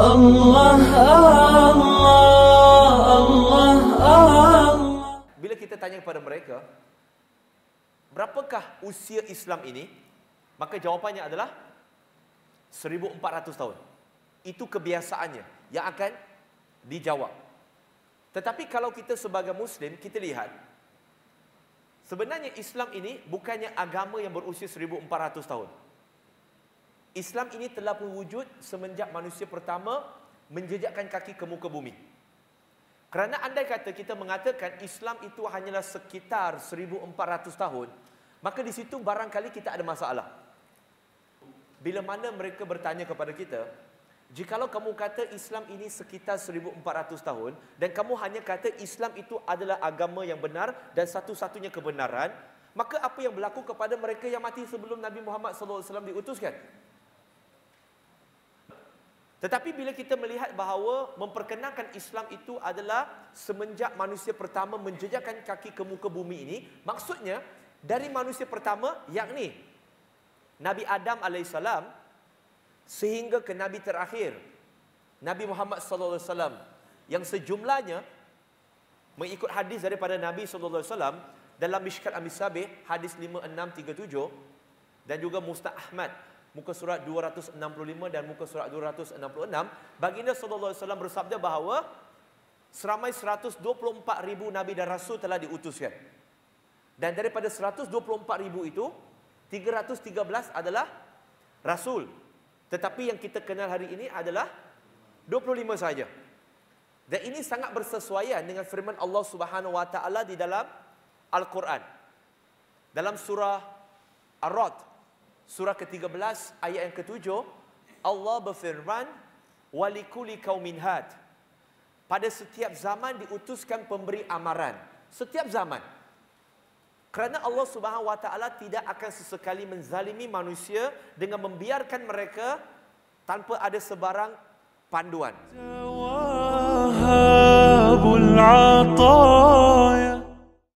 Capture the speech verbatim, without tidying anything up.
Allah, Allah, Allah, Allah. Bila kita tanya kepada mereka, berapakah usia Islam ini? Maka jawapannya adalah seribu empat ratus tahun. Itu kebiasaannya yang akan dijawab. Tetapi kalau kita sebagai Muslim, kita lihat, sebenarnya Islam ini bukannya agama yang berusia seribu empat ratus tahun. Islam ini telah berwujud semenjak manusia pertama menjejakkan kaki ke muka bumi. Kerana andai kata kita mengatakan Islam itu hanyalah sekitar seribu empat ratus tahun, maka di situ barangkali kita ada masalah. Bila mana mereka bertanya kepada kita, jikalau kamu kata Islam ini sekitar seribu empat ratus tahun, dan kamu hanya kata Islam itu adalah agama yang benar dan satu-satunya kebenaran, maka apa yang berlaku kepada mereka yang mati sebelum Nabi Muhammad sallallahu alaihi wasallam diutuskan? Tetapi bila kita melihat bahawa memperkenalkan Islam itu adalah semenjak manusia pertama menjejakkan kaki ke muka bumi ini, maksudnya dari manusia pertama, yakni Nabi Adam alaihissalam, sehingga ke Nabi terakhir, Nabi Muhammad sallallahu alaihi wasallam, yang sejumlahnya mengikut hadis daripada Nabi sallallahu alaihi wasallam dalam Mishkat Al-Misabih, hadis lima enam tiga tujuh, dan juga Musnad Ahmad, muka surat dua ratus enam puluh lima dan muka surat dua ratus enam puluh enam, baginda sallallahu alaihi wasallam bersabda bahawa seramai seratus dua puluh empat ribu Nabi dan Rasul telah diutuskan. Dan daripada seratus dua puluh empat ribu itu, tiga ratus tiga belas adalah Rasul. Tetapi yang kita kenal hari ini adalah dua puluh lima sahaja. Dan ini sangat bersesuaian dengan firman Allah Subhanahu Wa Taala di dalam Al-Quran. Dalam surah Ar-Ra'd, surah ke tiga belas ayat yang ketujuh, Allah berfirman, walikuli kaumin had. Pada setiap zaman diutuskan pemberi amaran. Setiap zaman. Kerana Allah Subhanahu Wa Taala tidak akan sesekali menzalimi manusia dengan membiarkan mereka tanpa ada sebarang panduan.